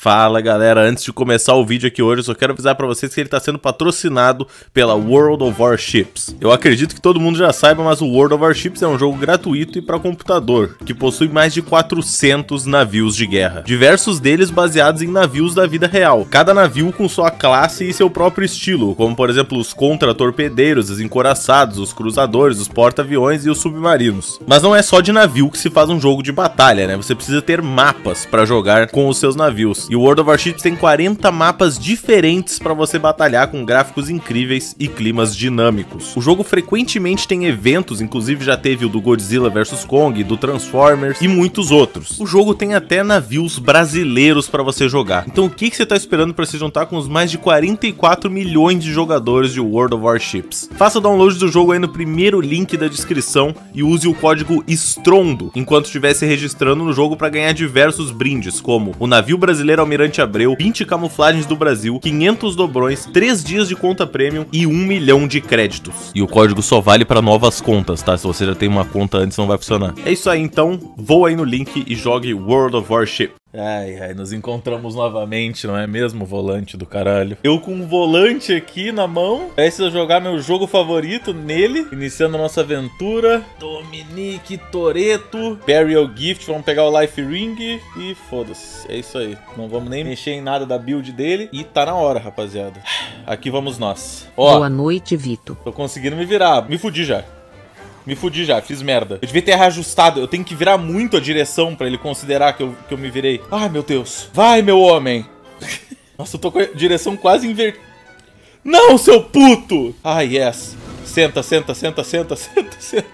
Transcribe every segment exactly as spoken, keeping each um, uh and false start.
Fala galera, antes de começar o vídeo aqui hoje, eu só quero avisar pra vocês que ele tá sendo patrocinado pela World of Warships. Eu acredito que todo mundo já saiba, mas o World of Warships é um jogo gratuito e para computador, que possui mais de quatrocentos navios de guerra. Diversos deles baseados em navios da vida real, cada navio com sua classe e seu próprio estilo, como por exemplo os contra-torpedeiros, os encouraçados, os cruzadores, os porta-aviões e os submarinos. Mas não é só de navio que se faz um jogo de batalha, né? Você precisa ter mapas para jogar com os seus navios. E o World of Warships tem quarenta mapas diferentes para você batalhar, com gráficos incríveis e climas dinâmicos. O jogo frequentemente tem eventos, inclusive já teve o do Godzilla versus Kong, do Transformers e muitos outros. O jogo tem até navios brasileiros para você jogar. Então o que, que você está esperando para se juntar com os mais de quarenta e quatro milhões de jogadores de World of Warships? Faça o download do jogo aí no primeiro link da descrição e use o código ESTRONDO enquanto estiver se registrando no jogo para ganhar diversos brindes, como o navio brasileiro Almirante Abreu, vinte camuflagens do Brasil, quinhentos dobrões, três dias de conta premium e um milhão de créditos. E o código só vale para novas contas, tá? Se você já tem uma conta antes, não vai funcionar. É isso aí, então, voa aí no link e jogue World of Warship. Ai, ai, nos encontramos novamente, não é mesmo, volante do caralho? Eu com um volante aqui na mão, preciso jogar meu jogo favorito nele, iniciando a nossa aventura. Dominique Toretto, Burial Gift, vamos pegar o Life Ring e foda-se, é isso aí. Não vamos nem mexer em nada da build dele e tá na hora, rapaziada. Aqui vamos nós. Ó, boa noite, Vito. Tô conseguindo me virar, me fudi já. Me fudi já, fiz merda. Eu devia ter reajustado, eu tenho que virar muito a direção pra ele considerar que eu, que eu me virei. Ai, meu Deus. Vai, meu homem. Nossa, eu tô com a direção quase invertida. Não, seu puto! Ai, yes. Senta, senta, senta, senta, senta, senta.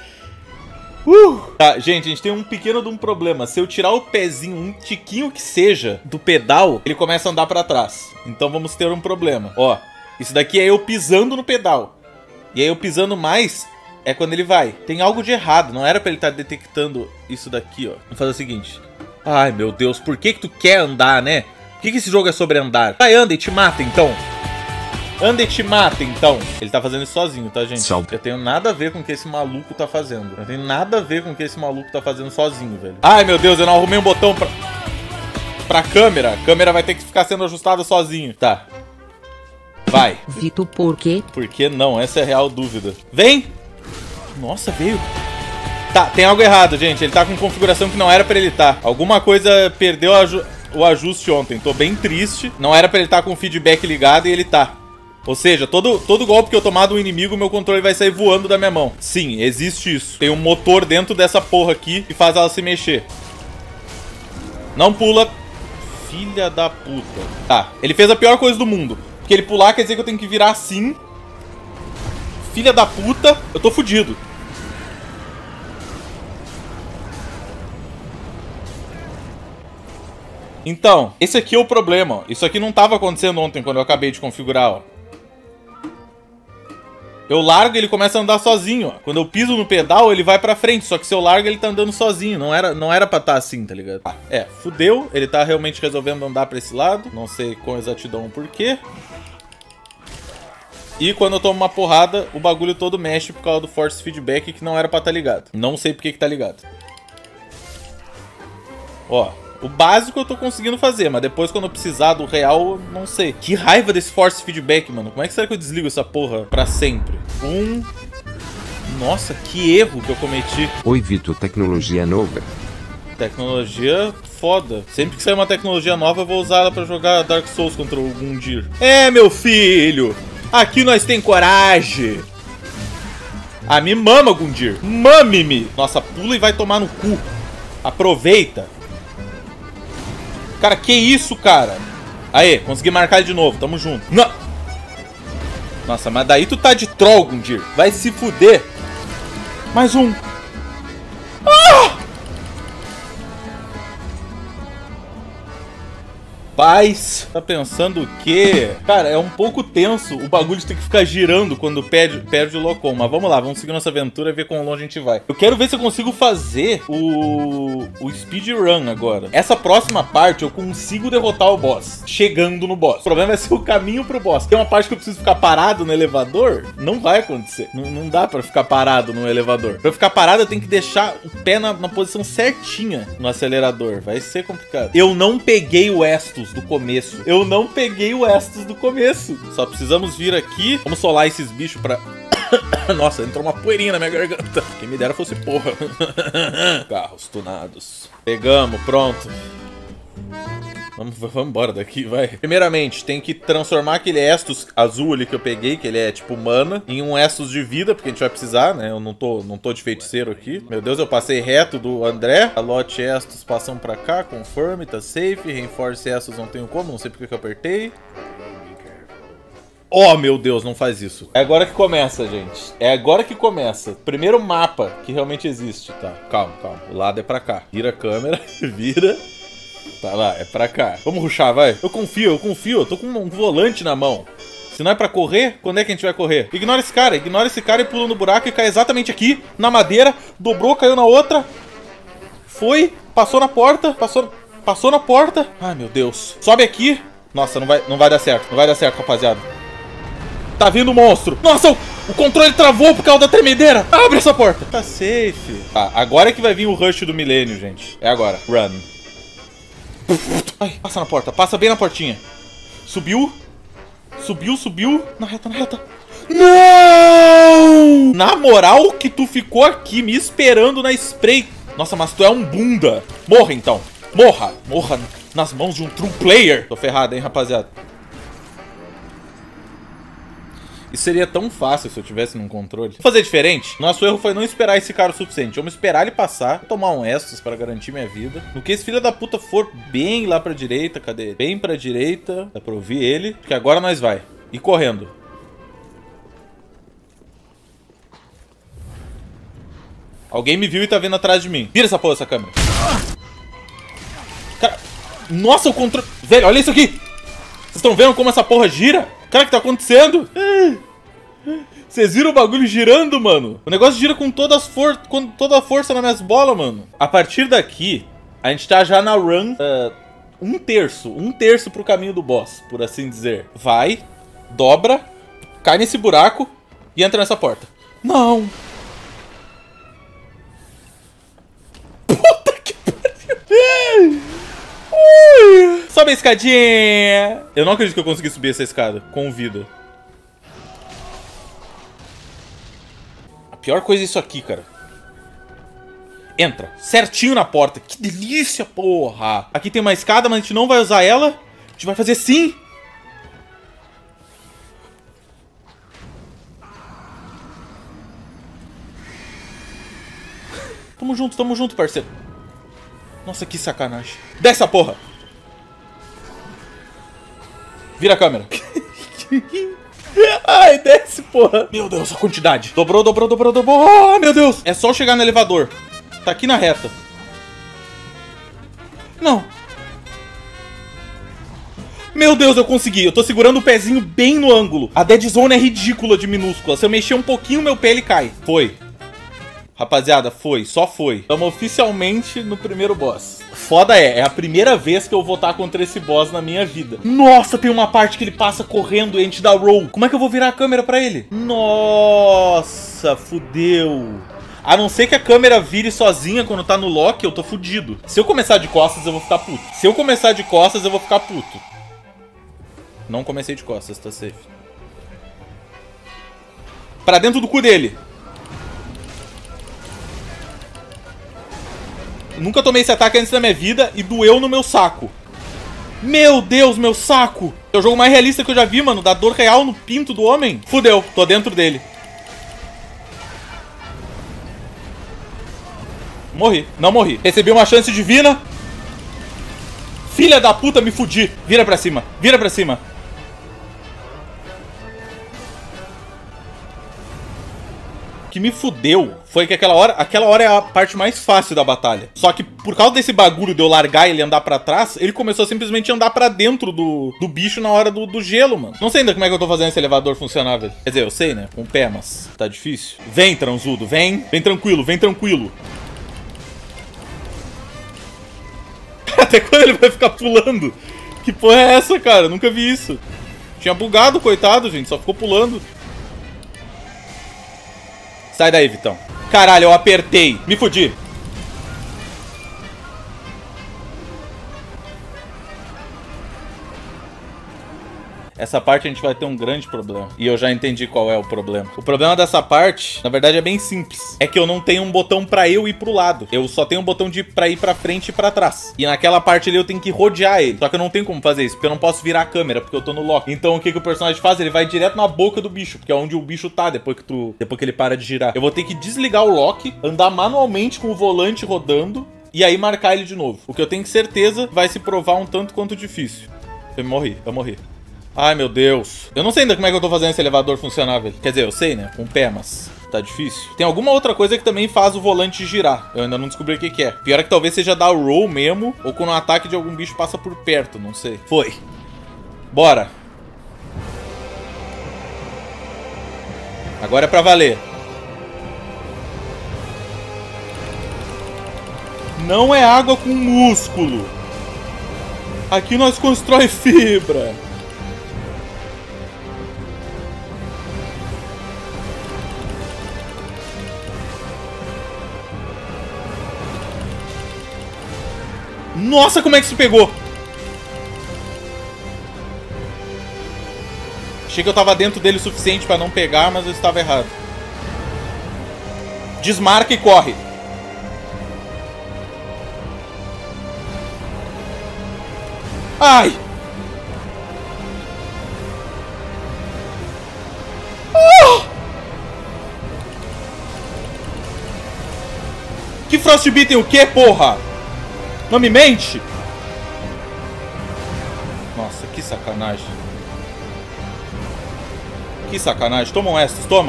Uh. Tá, gente, a gente tem um pequeno de um problema. Se eu tirar o pezinho, um tiquinho que seja, do pedal, ele começa a andar pra trás. Então vamos ter um problema. Ó, isso daqui é eu pisando no pedal. E aí eu pisando mais... é quando ele vai. Tem algo de errado. Não era pra ele estar detectando isso daqui, ó. Vamos fazer o seguinte. Ai, meu Deus. Por que que tu quer andar, né? Por que que esse jogo é sobre andar? Vai, anda e te mata, então. Anda e te mata, então. Ele tá fazendo isso sozinho, tá, gente? Salve. Eu tenho nada a ver com o que esse maluco tá fazendo. Eu tenho nada a ver com o que esse maluco tá fazendo sozinho, velho. Ai, meu Deus. Eu não arrumei um botão pra... pra câmera. A câmera vai ter que ficar sendo ajustada sozinho. Tá. Vai. Vito, por quê? Por que não? Essa é a real dúvida. Vem! Nossa, veio. Tá, tem algo errado, gente. Ele tá com configuração que não era pra ele estar. Alguma coisa perdeu o ajuste ontem. Tô bem triste. Não era pra ele estar com o feedback ligado e ele tá. Ou seja, todo, todo golpe que eu tomar do inimigo, meu controle vai sair voando da minha mão. Sim, existe isso. Tem um motor dentro dessa porra aqui que faz ela se mexer. Não pula. Filha da puta. Tá, ele fez a pior coisa do mundo. Porque ele pular quer dizer que eu tenho que virar assim. Filha da puta, eu tô fudido. Então, esse aqui é o problema, ó. Isso aqui não tava acontecendo ontem quando eu acabei de configurar, ó. Eu largo e ele começa a andar sozinho, ó. Quando eu piso no pedal, ele vai pra frente. Só que se eu largo, ele tá andando sozinho. Não era, não era pra estar assim, tá ligado? Ah, é, fudeu. Ele tá realmente resolvendo andar pra esse lado. Não sei com exatidão o porquê. E quando eu tomo uma porrada, o bagulho todo mexe por causa do force feedback que não era pra estar ligado. Não sei por que que tá ligado. Ó, o básico eu tô conseguindo fazer, mas depois quando eu precisar do real, eu não sei. Que raiva desse force feedback, mano. Como é que será que eu desligo essa porra pra sempre? Um... Nossa, que erro que eu cometi. Oi, Vito, tecnologia nova. Tecnologia foda. Sempre que sair uma tecnologia nova, eu vou usar ela pra jogar Dark Souls contra o Gundyr. É, meu filho! Aqui nós tem coragem. Ah, me mama, Gundyr. Mame-me. Nossa, pula e vai tomar no cu. Aproveita. Cara, que isso, cara? Aê, consegui marcar ele de novo. Tamo junto. Não. Nossa, mas daí tu tá de troll, Gundyr. Vai se fuder. Mais um. Ah! Paz, tá pensando o quê? Cara, é um pouco tenso o bagulho de ter que ficar girando quando perde, perde o Locom. Mas vamos lá, vamos seguir nossa aventura e ver quão longe a gente vai. Eu quero ver se eu consigo fazer o, o speedrun agora. Essa próxima parte eu consigo derrotar o boss, chegando no boss. O problema é ser o caminho pro boss. Tem uma parte que eu preciso ficar parado no elevador, não vai acontecer. Não, não dá pra ficar parado no elevador. Pra eu ficar parado eu tenho que deixar o pé na, na posição certinha no acelerador. Vai ser complicado. Eu não peguei o Estus Estus do começo. Eu não peguei o Estus do começo. Só precisamos vir aqui. Vamos solar esses bichos pra... Nossa, entrou uma poeirinha na minha garganta. Quem me dera fosse porra. Carros tunados. Pegamos, pronto. Vamos, vamos embora daqui, vai. Primeiramente, tem que transformar aquele Estus azul ali que eu peguei, que ele é tipo mana, em um Estus de vida, porque a gente vai precisar, né? Eu não tô, não tô de feiticeiro aqui. Meu Deus, eu passei reto do André. A lote Estus passam pra cá, confirm, tá safe. Reinforce Estus não tenho como, não sei porque que eu apertei. Oh, meu Deus, não faz isso. É agora que começa, gente. É agora que começa. Primeiro mapa que realmente existe. Tá, calma, calma. O lado é pra cá. Vira a câmera, vira... Tá lá, é pra cá. Vamos rushar, vai. Eu confio, eu confio. Eu tô com um volante na mão. Se não é pra correr, quando é que a gente vai correr? Ignora esse cara, ignora esse cara e pula no buraco e cai exatamente aqui, na madeira. Dobrou, caiu na outra. Foi, passou na porta, passou, passou na porta. Ai, meu Deus. Sobe aqui. Nossa, não vai, não vai dar certo, não vai dar certo, rapaziada. Tá vindo o monstro. Nossa, o, o controle travou por causa da tremedeira. Abre essa porta. Tá safe. Tá, agora é que vai vir o rush do milênio, gente. É agora. Run. Ai, passa na porta, passa bem na portinha. Subiu. Subiu, subiu. Na reta, na reta. Não! Na moral que tu ficou aqui me esperando na spray. Nossa, mas tu é um bunda. Morra então. Morra. Morra nas mãos de um true player. Tô ferrado, hein, rapaziada. Isso seria tão fácil se eu tivesse num controle. Vou fazer diferente. Nosso erro foi não esperar esse cara o suficiente. Vamos esperar ele passar, tomar um Estus para garantir minha vida. No que esse filho da puta for bem lá pra direita, cadê ele? Bem pra direita, dá pra ouvir ele. Porque agora nós vai. E correndo. Alguém me viu e tá vindo atrás de mim. Vira essa porra, essa câmera. Cara, nossa, o controle... Velho, olha isso aqui. Vocês estão vendo como essa porra gira? Cara, o que tá acontecendo? Vocês viram o bagulho girando, mano? O negócio gira com, todas as for com toda a força nas minhas bolas, mano. A partir daqui, a gente tá já na run uh, um terço. Um terço pro caminho do boss, por assim dizer. Vai, dobra, cai nesse buraco e entra nessa porta. Não! Puta que pariu! Sobe a escadinha. Eu não acredito que eu consegui subir essa escada com vida. A pior coisa é isso aqui, cara. Entra certinho na porta. Que delícia, porra. Aqui tem uma escada, mas a gente não vai usar ela. A gente vai fazer sim. Tamo junto, tamo junto, parceiro. Nossa, que sacanagem. Desce a porra. Vira a câmera. Ai, desce, porra. Meu Deus, a quantidade. Dobrou, dobrou, dobrou, dobrou. Oh, meu Deus. É só chegar no elevador. Tá aqui na reta. Não. Meu Deus, eu consegui. Eu tô segurando o pezinho bem no ângulo. A dead zone é ridícula de minúscula. Se eu mexer um pouquinho, meu pé ele cai. Foi. Rapaziada, foi, só foi. Estamos oficialmente no primeiro boss. Foda é, é a primeira vez que eu vou estar contra esse boss na minha vida. Nossa, tem uma parte que ele passa correndo e a gente dá roll. Como é que eu vou virar a câmera pra ele? Nossa, fudeu. A não ser que a câmera vire sozinha quando tá no lock, eu tô fudido. Se eu começar de costas, eu vou ficar puto. Se eu começar de costas, eu vou ficar puto. Não comecei de costas, tá safe. Pra dentro do cu dele. Nunca tomei esse ataque antes da minha vida e doeu no meu saco. Meu Deus, meu saco. É o jogo mais realista que eu já vi, mano. Dá dor real no pinto do homem. Fudeu, tô dentro dele. Morri, não morri. Recebi uma chance divina. Filha da puta, me fudi. Vira pra cima, vira pra cima. O que me fudeu foi que aquela hora, aquela hora é a parte mais fácil da batalha. Só que por causa desse bagulho de eu largar ele andar pra trás, ele começou a simplesmente andar pra dentro do, do bicho na hora do, do gelo, mano. Não sei ainda como é que eu tô fazendo esse elevador funcionar, velho. Quer dizer, eu sei, né? Com o pé, mas tá difícil. Vem, transudo, vem. Vem tranquilo, vem tranquilo. Até quando ele vai ficar pulando? Que porra é essa, cara? Nunca vi isso. Tinha bugado, coitado, gente. Só ficou pulando. Sai daí, Vitão. Caralho, eu apertei. Me fudi. Essa parte a gente vai ter um grande problema. E eu já entendi qual é o problema. O problema dessa parte, na verdade, é bem simples. É que eu não tenho um botão pra eu ir pro lado. Eu só tenho um botão de, pra ir pra frente e pra trás. E naquela parte ali eu tenho que rodear ele. Só que eu não tenho como fazer isso, porque eu não posso virar a câmera, porque eu tô no lock. Então o que, que o personagem faz? Ele vai direto na boca do bicho, porque é onde o bicho tá depois que, tu, depois que ele para de girar. Eu vou ter que desligar o lock, andar manualmente com o volante rodando e aí marcar ele de novo. O que eu tenho certeza vai se provar um tanto quanto difícil. Eu morri, eu morri. Ai, meu Deus. Eu não sei ainda como é que eu tô fazendo esse elevador funcionar, velho. Quer dizer, eu sei, né? Com o pé, mas tá difícil. Tem alguma outra coisa que também faz o volante girar. Eu ainda não descobri o que que é. Pior é que talvez seja dar o roll mesmo, ou quando um ataque de algum bicho passa por perto, não sei. Foi. Bora. Agora é pra valer. Não é água com músculo. Aqui nós constrói fibra. Nossa, como é que isso pegou? Achei que eu tava dentro dele o suficiente pra não pegar, mas eu estava errado. Desmarca e corre. Ai! Oh! Que Frostbite tem o quê, porra? Não me mente? Nossa, que sacanagem. Que sacanagem. Tomam essas, toma.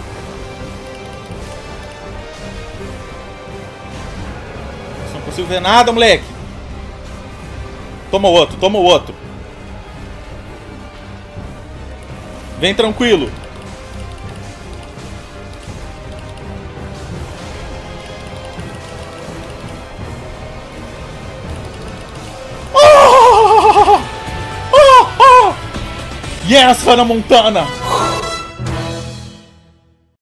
Não consigo ver nada, moleque. Toma o outro, toma o outro. Vem tranquilo. Yes, Hannah Montana!